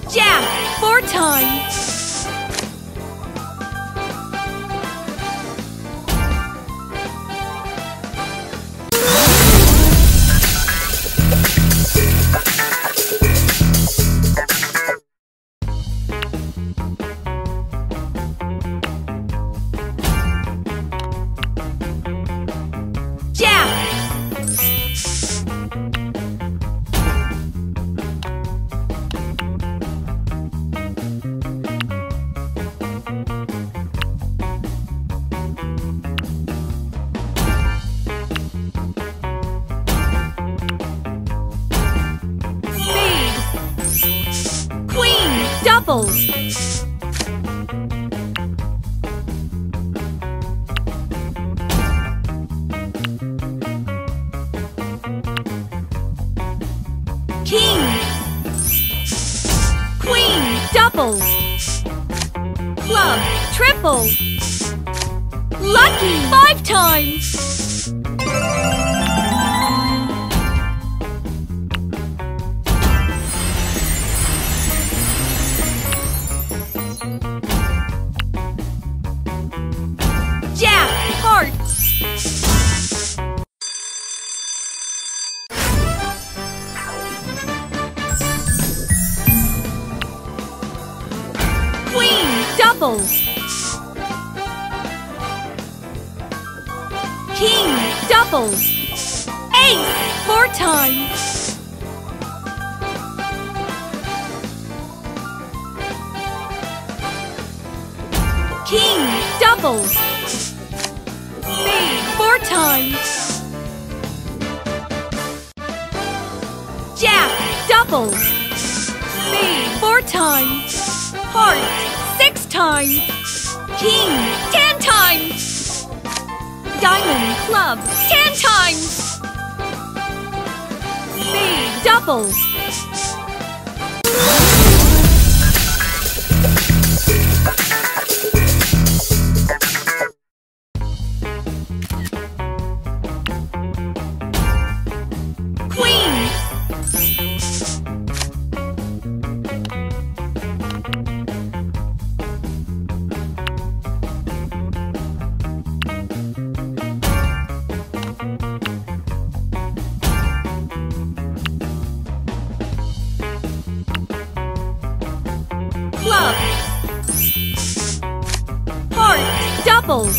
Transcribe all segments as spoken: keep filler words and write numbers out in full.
Jack, four times. Doubles. King. Queen. Doubles. Club. Triple. Lucky. Five times. Jack, hearts. Queen, doubles. King, doubles. Ace, four times. King, doubles. Spade, four times. Jack, doubles. Spade, four times. Heart, six times. King, ten times. Diamond, club, ten times. Spade, doubles. Club. Heart, doubles.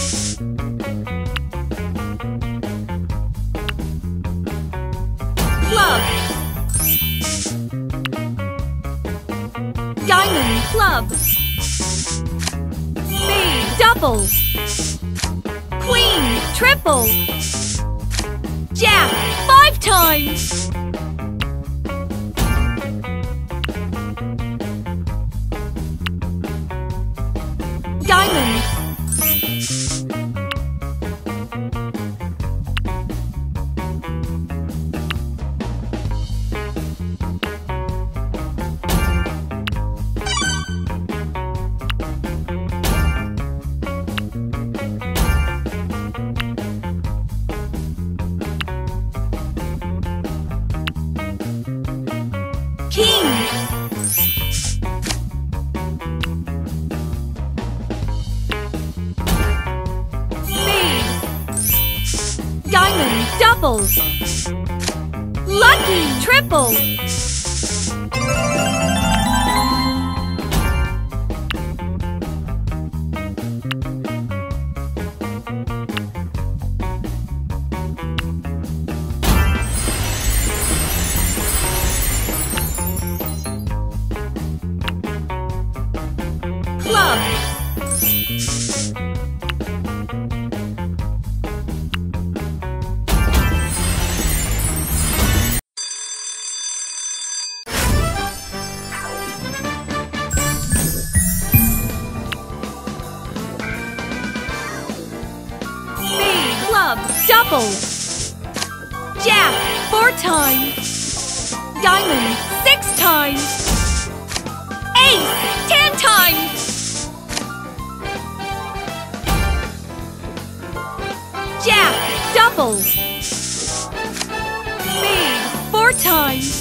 Club. Diamond, club. Spade, doubles. Queen, triple. Jack, five times. Diamond. King. Diamond, doubles. Lucky, triple. Club. Club, double. Jack, four times. Diamond, six times. Ace, ten times. Jack, double. Spade, four times.